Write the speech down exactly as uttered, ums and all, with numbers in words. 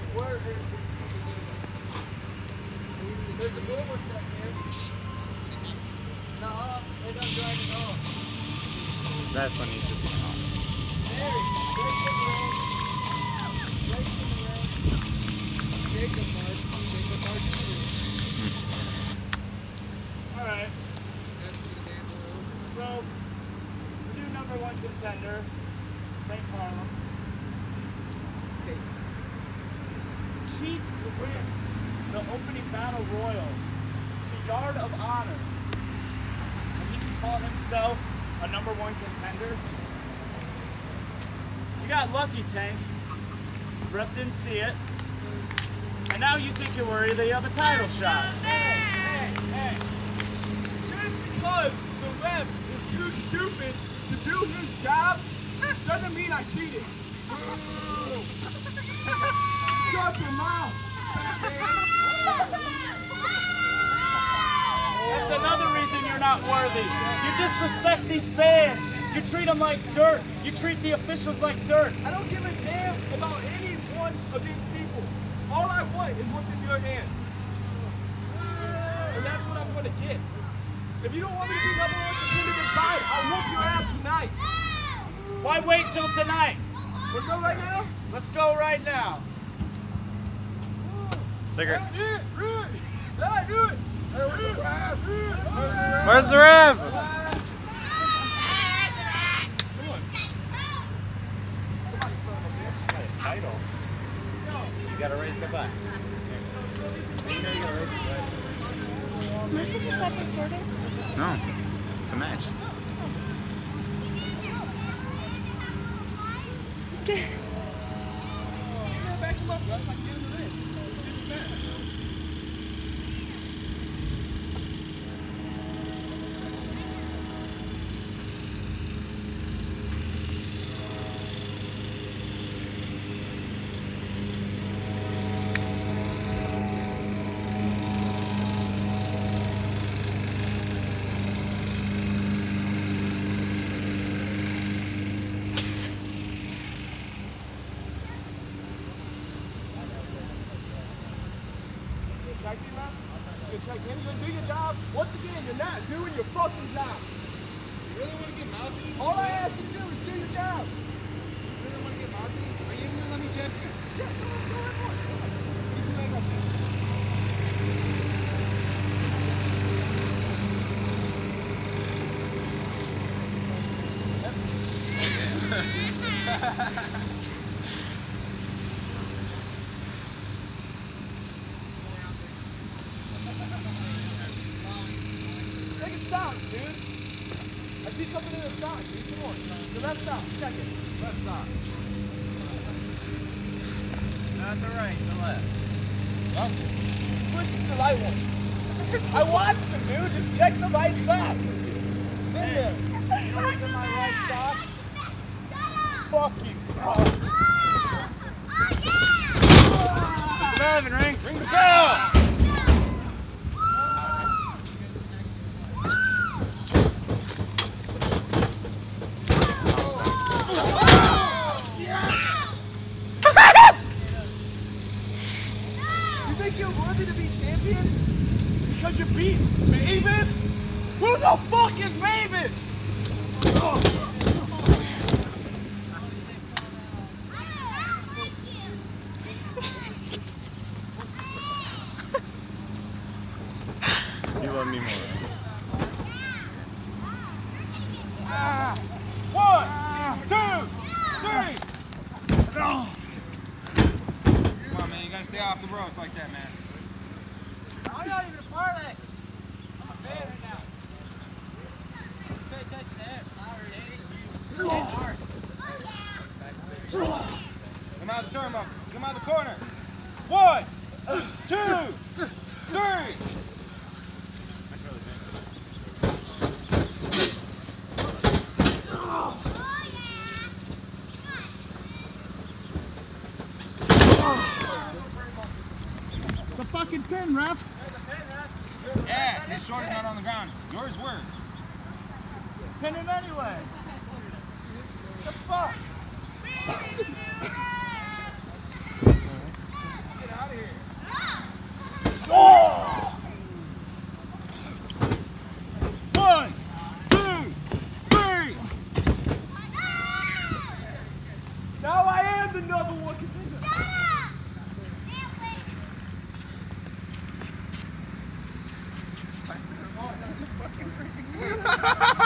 There's a blue one set here. No, they don't drive it off. That's when you should be on. Mary, race in the ring. Race in the ring. Jacob Marks. Jacob Marks in the ring. Alright. So, the new number one contender, Saint Harlem, cheats to win the opening battle royal to Yard of Honor. And he can call himself a number one contender. You got lucky, Tank. Ref didn't see it. And now you think you're worried that you have a title shot. Hey, hey, hey. Just because the ref is too stupid to do his job doesn't mean I cheated. Shut your mouth. That's another reason you're not worthy. You disrespect these fans. You treat them like dirt. You treat the officials like dirt. I don't give a damn about any one of these people. All I want is what's in your hands. And that's what I'm going to get. If you don't want me to be number one contender, then fine. I'll whoop your ass tonight. Why wait till tonight? Let's go right now? Let's go right now. Cigarette. Do it, do it. Yeah, do it. Where's the ref? Title. You gotta raise the butt. Am I supposed to stop recording? No. It's a match. Back him up, Russ. I can't do this. You're gonna do your job. Once again, you're not doing your fucking job. You really want to get mouthy? All I ask you to do is do your job. You really want to get mouthy? Are you even gonna let me check you? Yeah, go on, go on, go on. You can make up there. Take a stop, dude. I see something in the stop, dude. Come on. The left stop. Check it. Left stop. Not the right, the left. Well, switch to the right one. I watched him, dude. Just check the right stop. It's in there. You know what's in my right sock? Fuck you. Oh, Seven, ring. Ring the bell. You think you're worthy to be champion? Because you beat Mavis? Who the fuck is Mavis? You love me more. One, two, three. Come on, man. You gotta stay off the ropes like that, man. I'm not even a parlay. I'm a fan right now. Pay attention to him. I already hate you. Hit hard. Come out the turnbuckle. Come out the corner. One, two, three. The fucking pin, ref. Yeah, his shoulder's not on the ground. Yours were. Pin him anyway. The fuck? And another one. Shut up!